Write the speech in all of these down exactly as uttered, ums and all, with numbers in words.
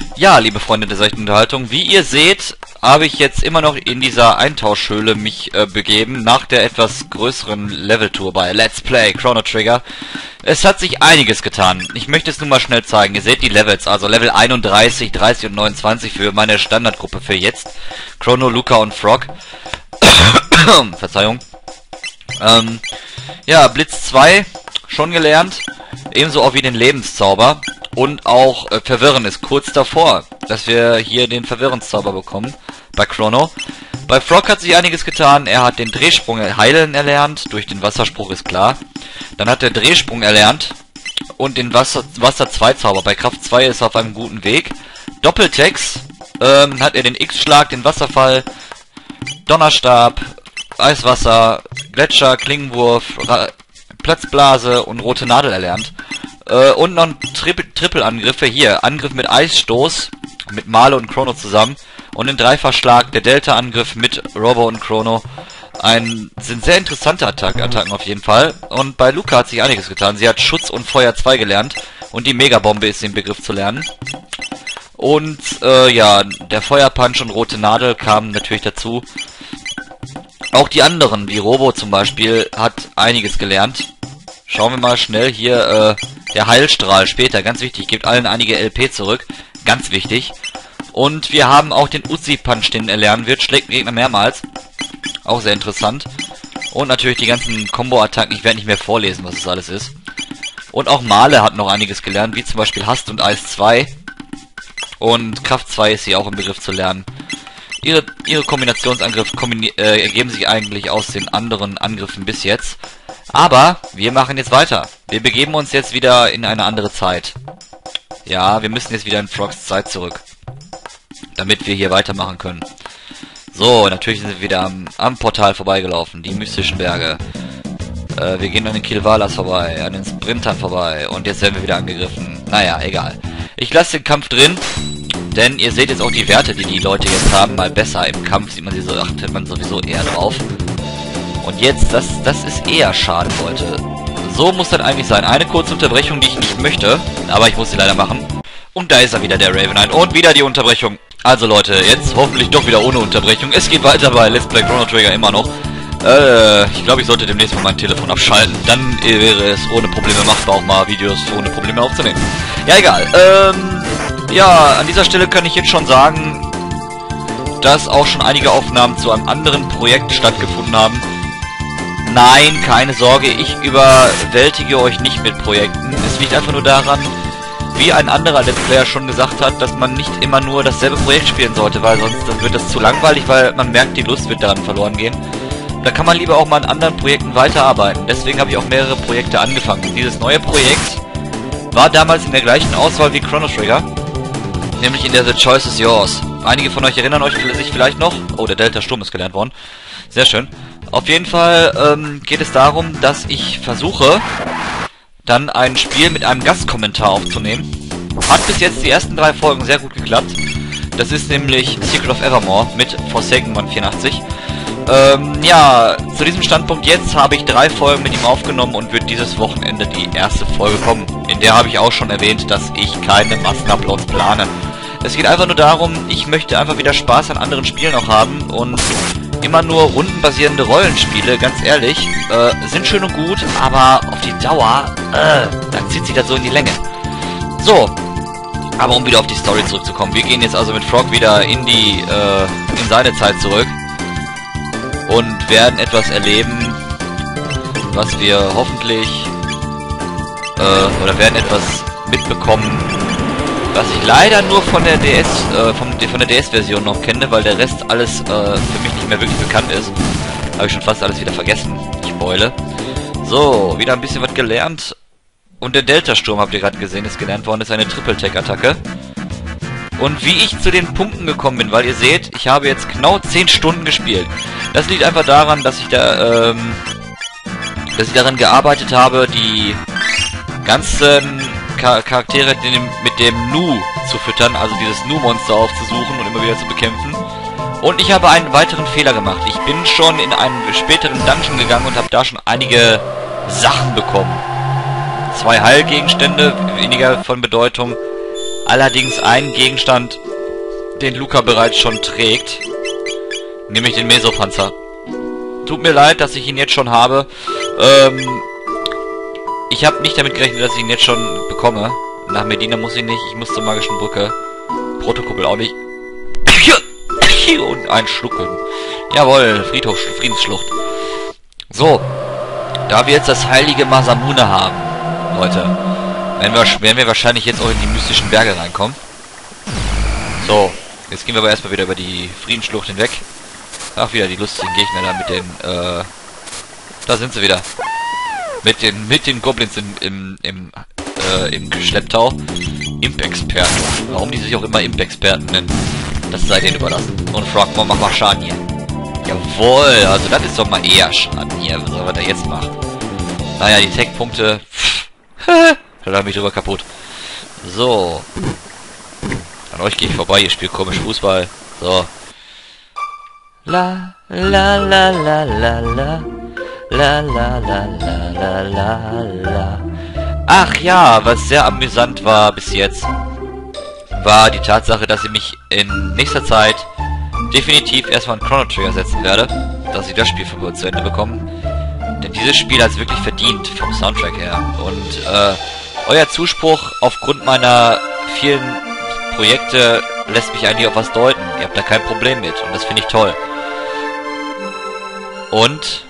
Ja, liebe Freunde der seichten Unterhaltung, wie ihr seht, habe ich jetzt immer noch in dieser Eintauschhöhle mich äh, begeben, nach der etwas größeren Leveltour bei Let's Play Chrono Trigger. Es hat sich einiges getan. Ich möchte es nun mal schnell zeigen. Ihr seht die Levels, also Level einunddreißig, dreißig und neunundzwanzig für meine Standardgruppe für jetzt. Chrono, Luca und Frog. Verzeihung. Ähm, ja, Blitz zwei, schon gelernt. Ebenso auch wie den Lebenszauber. Und auch äh, Verwirren ist kurz davor, dass wir hier den Verwirrenszauber bekommen. Bei Chrono. Bei Frog hat sich einiges getan. Er hat den Drehsprung heilen erlernt. Durch den Wasserspruch ist klar. Dann hat er Drehsprung erlernt. Und den Wasser, Wasser zwei Zauber. Bei Kraft zwei ist er auf einem guten Weg. Doppeltex. Ähm, hat er den X-Schlag, den Wasserfall, Donnerstab, Eiswasser, Gletscher, Klingenwurf, Ra Platzblase und rote Nadel erlernt. Äh, und noch ein Triple-Angriffe hier. Angriff mit Eisstoß, mit Male und Chrono zusammen. Und den Dreifachschlag, der Delta-Angriff mit Robo und Chrono. Ein, sind sehr interessante Attack Attacken auf jeden Fall. Und bei Luca hat sich einiges getan. Sie hat Schutz und Feuer zwei gelernt. Und die Megabombe ist im Begriff zu lernen. Und, äh, ja, der Feuerpunch und rote Nadel kamen natürlich dazu. Auch die anderen, wie Robo zum Beispiel, hat einiges gelernt. Schauen wir mal schnell hier, äh, der Heilstrahl später, ganz wichtig, gibt allen einige L P zurück, ganz wichtig. Und wir haben auch den Uzi-Punch, den er lernen wird, schlägt den Gegner mehrmals, auch sehr interessant. Und natürlich die ganzen Combo-Attacken, ich werde nicht mehr vorlesen, was das alles ist. Und auch Male hat noch einiges gelernt, wie zum Beispiel Hast und Eis zwei. Und Kraft zwei ist sie auch im Begriff zu lernen. Ihre, ihre Kombinationsangriffe kombini äh, ergeben sich eigentlich aus den anderen Angriffen bis jetzt. Aber wir machen jetzt weiter. Wir begeben uns jetzt wieder in eine andere Zeit. Ja, wir müssen jetzt wieder in Frogs Zeit zurück. Damit wir hier weitermachen können. So, natürlich sind wir wieder am, am Portal vorbeigelaufen. Die mystischen Berge. Äh, wir gehen an den Kilvalas vorbei, an den Sprintern vorbei. Und jetzt werden wir wieder angegriffen. Naja, egal. Ich lasse den Kampf drin. Denn ihr seht jetzt auch die Werte, die die Leute jetzt haben, mal besser. Im Kampf sieht man sie so, achtet man sowieso eher drauf. Und jetzt, das, das ist eher schade, Leute. So muss das eigentlich sein. Eine kurze Unterbrechung, die ich nicht möchte, aber ich muss sie leider machen. Und da ist er wieder, der Raven Knight. Und wieder die Unterbrechung. Also Leute, jetzt hoffentlich doch wieder ohne Unterbrechung. Es geht weiter bei Let's Play Chrono Trigger immer noch. Äh, ich glaube, ich sollte demnächst mal mein Telefon abschalten. Dann wäre es ohne Probleme machbar, auch mal Videos ohne Probleme aufzunehmen. Ja, egal. Ähm... Ja, an dieser Stelle kann ich jetzt schon sagen, dass auch schon einige Aufnahmen zu einem anderen Projekt stattgefunden haben. Nein, keine Sorge, ich überwältige euch nicht mit Projekten. Es liegt einfach nur daran, wie ein anderer Let's Player schon gesagt hat, dass man nicht immer nur dasselbe Projekt spielen sollte, weil sonst dann wird das zu langweilig, weil man merkt, die Lust wird daran verloren gehen. Da kann man lieber auch mal an anderen Projekten weiterarbeiten. Deswegen habe ich auch mehrere Projekte angefangen. Dieses neue Projekt war damals in der gleichen Auswahl wie Chrono Trigger. Nämlich in der The Choice is Yours. Einige von euch erinnern euch sich vielleicht noch. Oh, der Delta-Sturm ist gelernt worden. Sehr schön. Auf jeden Fall ähm, geht es darum, dass ich versuche, dann ein Spiel mit einem Gastkommentar aufzunehmen. Hat bis jetzt die ersten drei Folgen sehr gut geklappt. Das ist nämlich Secret of Evermore mit Forsaken One vierundachtzig. Ähm, ja, zu diesem Standpunkt jetzt habe ich drei Folgen mit ihm aufgenommen und wird dieses Wochenende die erste Folge kommen. In der habe ich auch schon erwähnt, dass ich keine Massenuploads plane. Es geht einfach nur darum, ich möchte einfach wieder Spaß an anderen Spielen auch haben und immer nur rundenbasierende Rollenspiele, ganz ehrlich, äh, sind schön und gut, aber auf die Dauer, äh, dann zieht sich das so in die Länge. So, aber um wieder auf die Story zurückzukommen, wir gehen jetzt also mit Frog wieder in die, äh, in seine Zeit zurück und werden etwas erleben, was wir hoffentlich, äh, oder werden etwas mitbekommen, was ich leider nur von der D S, äh, vom, von der D S-Version noch kenne, weil der Rest alles äh, für mich nicht mehr wirklich bekannt ist. Habe ich schon fast alles wieder vergessen. Ich beule. So, wieder ein bisschen was gelernt. Und der Delta-Sturm, habt ihr gerade gesehen, ist gelernt worden, ist eine Triple-Tech-Attacke. Und wie ich zu den Punkten gekommen bin, weil ihr seht, ich habe jetzt genau zehn Stunden gespielt. Das liegt einfach daran, dass ich da, ähm, dass ich daran gearbeitet habe, die ganzen Charaktere mit dem Nu zu füttern, also dieses Nu-Monster aufzusuchen und immer wieder zu bekämpfen. Und ich habe einen weiteren Fehler gemacht. Ich bin schon in einen späteren Dungeon gegangen und habe da schon einige Sachen bekommen. Zwei Heilgegenstände, weniger von Bedeutung. allerdings einen Gegenstand, den Luca bereits schon trägt. Nämlich den Mesopanzer. Tut mir leid, dass ich ihn jetzt schon habe. Ähm, ich habe nicht damit gerechnet, dass ich ihn jetzt schon bekomme. Nach Medina muss ich nicht. Ich muss zur magischen Brücke. Protokoppel auch nicht. Und ein Schlucken. Jawohl, Friedhof, Friedensschlucht. So. Da wir jetzt das heilige Masamune haben, Leute, werden wir, werden wir wahrscheinlich jetzt auch in die mystischen Berge reinkommen. So. Jetzt gehen wir aber erstmal wieder über die Friedensschlucht hinweg. Ach, wieder die lustigen Gegner da mit den, äh... Da sind sie wieder. Mit den, mit den Goblins im, im, im, äh, im Schlepptau. Imp-Experten. Warum die sich auch immer Imp-Experten nennen, das sei denen überlassen. Und Frog, mach mal Schaden hier. Jawohl, also das ist doch mal eher Schaden hier, was er jetzt macht. Naja, die Tech-Punkte... Da hat mich drüber kaputt. So. An euch gehe ich vorbei, ihr spielt komisch Fußball. So. La la la la la la la la la la la la la. Ach ja, was sehr amüsant war bis jetzt, war die Tatsache, dass ich mich in nächster Zeit definitiv erstmal einen Chrono Trigger setzen werde, dass ich das Spiel von mir zu Ende bekommen. Denn dieses Spiel hat es wirklich verdient vom Soundtrack her. Und äh, euer Zuspruch aufgrund meiner vielen Projekte lässt mich eigentlich auf was deuten. Ihr habt da kein Problem mit und das finde ich toll. Und...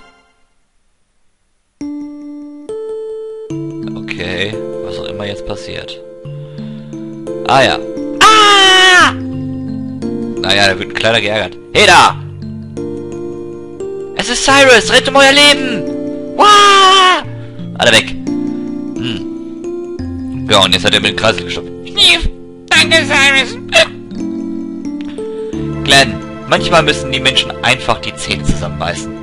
Okay, was auch immer jetzt passiert. Ah ja. Ah! Naja, da wird ein kleiner geärgert. Hey da! Es ist Cyrus! Rettet um euer Leben! Wah! Alle weg. Hm. Ja, und jetzt hat er mit dem Kreisel gestoppt. Danke, Cyrus! Glenn, manchmal müssen die Menschen einfach die Zähne zusammenbeißen.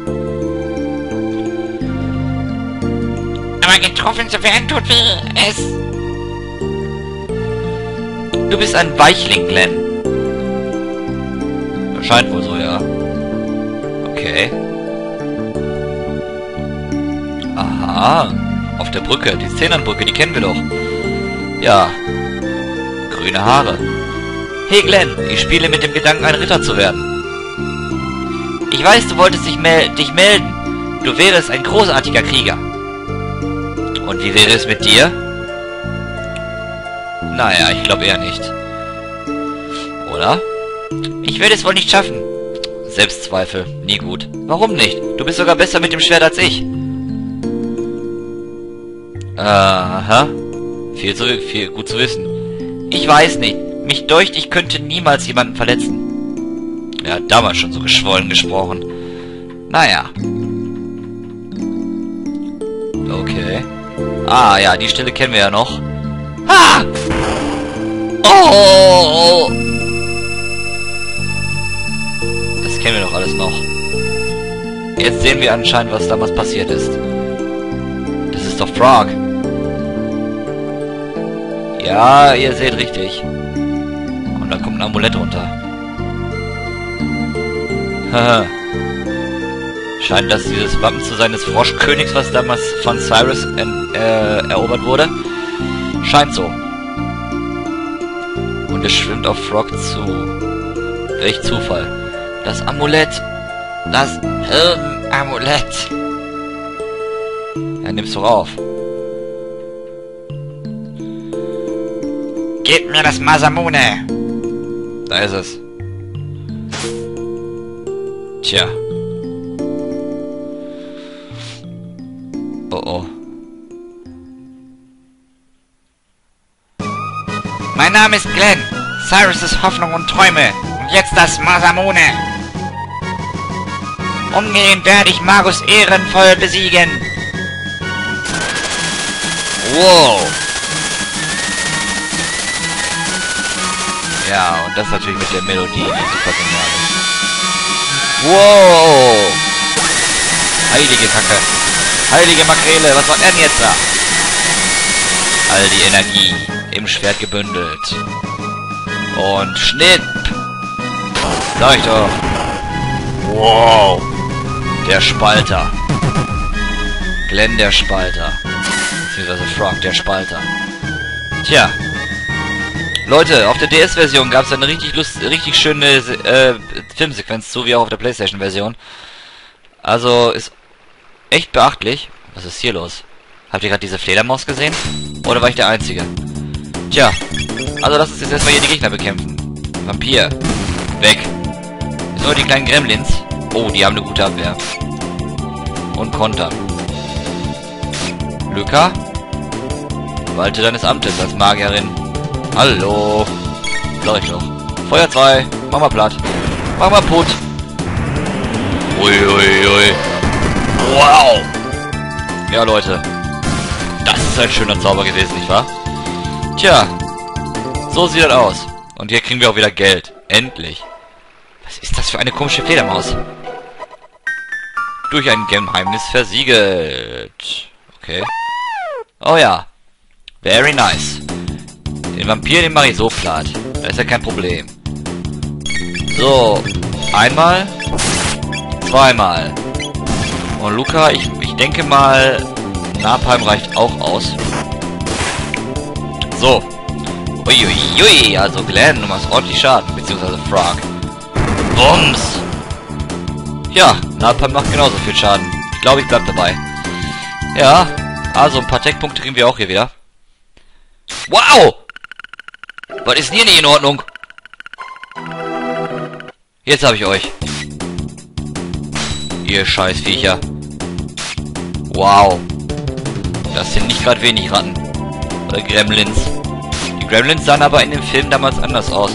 Aber getroffen zu werden tut weh. Es... Du bist ein Weichling, Glenn. Scheint wohl so, ja. Okay. Aha. Auf der Brücke. Die Szenenbrücke, die kennen wir doch. Ja. Grüne Haare. Hey Glenn, ich spiele mit dem Gedanken, ein Ritter zu werden. Ich weiß, du wolltest dich, mel dich melden. Du wärest ein großartiger Krieger. Und wie wäre es mit dir? Naja, ich glaube eher nicht. Oder? Ich werde es wohl nicht schaffen. Selbstzweifel, nie gut. Warum nicht? Du bist sogar besser mit dem Schwert als ich. Aha. Viel zu viel gut zu wissen. Ich weiß nicht. Mich deucht, ich könnte niemals jemanden verletzen. Er hat damals schon so geschwollen gesprochen. Naja. Okay. Ah, ja, die Stelle kennen wir ja noch. Ah! Oh! Das kennen wir doch alles noch. Jetzt sehen wir anscheinend, was damals passiert ist. Das ist doch Frog. Ja, ihr seht richtig. Und da kommt ein Amulett runter. Haha. Scheint das dieses Wappen zu sein des Froschkönigs, was damals von Cyrus äh, erobert wurde. Scheint so. Und es schwimmt auf Frog zu. Welch Zufall. Das Amulett. Das Hirn-Amulett. Ja, nimm's doch auf. Gib mir das Masamune. Da ist es. Tja. Oh oh. Mein Name ist Glenn. Cyrus' Hoffnung und Träume. Und jetzt das Masamune. Umgehend werde ich Magus ehrenvoll besiegen. Wow. Ja, und das natürlich mit der Melodie, die super genial ist. Wow. Heilige Kacke. Heilige Makrele, was war denn jetzt da? All die Energie im Schwert gebündelt. Und Schnipp. Sag ich doch. Wow. Der Spalter. Glenn der Spalter. Beziehungsweise Frog der Spalter. Tja. Leute, auf der D S-Version gab es eine richtig lust, richtig schöne äh, Filmsequenz, so wie auch auf der PlayStation-Version. Also ist echt beachtlich. Was ist hier los? Habt ihr gerade diese Fledermaus gesehen? Oder war ich der Einzige? Tja, also lass uns jetzt erstmal hier die Gegner bekämpfen. Vampir. Weg. Jetzt nur die kleinen Gremlins. Oh, die haben eine gute Abwehr. Und kontern. Luca? Walte deines Amtes als Magierin. Hallo. Sag ich doch. Feuer zwei. Mach mal platt. Mach mal putt. Uiuiui. Ui, ui. Wow. Ja, Leute. Das ist ein schöner Zauber gewesen, nicht wahr? Tja. So sieht das aus. Und hier kriegen wir auch wieder Geld. Endlich. Was ist das für eine komische Fledermaus? Durch ein Geheimnis versiegelt. Okay. Oh ja. Very nice. Den Vampir, den mache ich so platt. Da ist ja kein Problem. So. Einmal. Zweimal. Und Luca, ich, ich denke mal, Napalm reicht auch aus. So. Uiuiui, also Glenn, du machst ordentlich Schaden, beziehungsweise Frog. Bums! Ja, Napalm macht genauso viel Schaden. Ich glaube, ich bleib dabei. Ja, also ein paar Tech-Punkte kriegen wir auch hier wieder. Wow! Was ist denn hier nicht in Ordnung? Jetzt habe ich euch. Ihr scheiß Viecher. Wow. Das sind nicht gerade wenig Ratten. Oder Gremlins. Die Gremlins sahen aber in dem Film damals anders aus.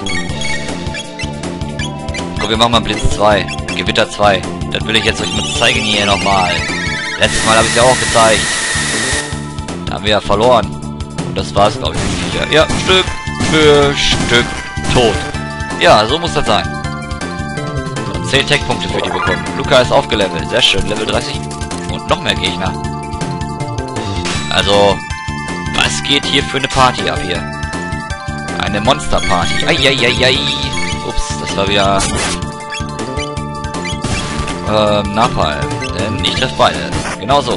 So, wir machen mal Blitz zwei. Gewitter zwei. Das will ich jetzt euch mal zeigen hier nochmal. Letztes Mal habe ich es ja auch gezeigt. Da haben wir ja verloren. Und das war's, glaube ich, für die Viecher. Ja, Stück für Stück tot. Ja, so muss das sein. So, zehn Tech-Punkte für die bekommen. Luca ist aufgelevelt. Sehr schön. Level dreißig. Und noch mehr Gegner. Also, was geht hier für eine Party ab hier? Eine Monster-Party. Eieieiei. Ups, das war wieder... Ähm, Napalm. Denn ich treffe beide. Genau so.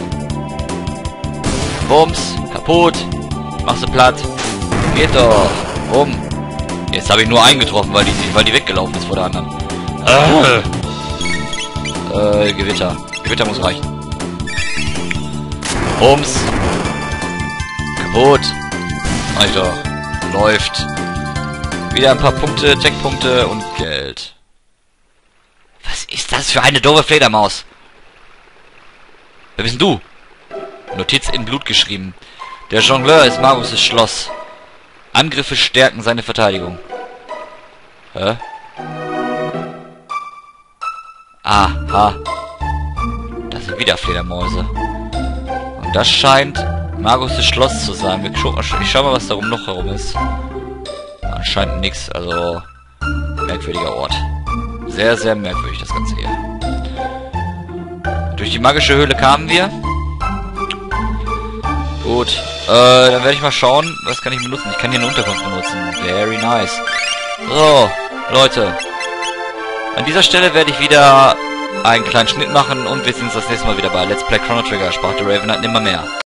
Bums. Kaputt. Machst du platt. Geht doch. Bumm. Jetzt habe ich nur einen getroffen, weil die, weil die weggelaufen ist vor der anderen. Äh, äh Gewitter. Gewitter muss reichen. Bums. Kaputt. Reicht doch. Läuft. Wieder ein paar Punkte, Checkpunkte und Geld. Was ist das für eine doofe Fledermaus? Wer bist denn du? Notiz in Blut geschrieben. Der Jongleur ist Magus' Schloss. Angriffe stärken seine Verteidigung. Hä? Aha. Das sind wieder Fledermäuse. Und das scheint Magus' Schloss zu sein. Ich schau, ich schau mal, was darum noch herum ist. Anscheinend nichts. Also, merkwürdiger Ort. Sehr, sehr merkwürdig, das Ganze hier. Durch die magische Höhle kamen wir. Gut. Äh, dann werde ich mal schauen, was kann ich benutzen. Ich kann hier eine Unterkunft benutzen. Very nice. So, Leute. An dieser Stelle werde ich wieder einen kleinen Schnitt machen und wir sehen uns das nächste Mal wieder bei Let's Play Chrono Trigger. Sprach der Raven hat nimmer mehr.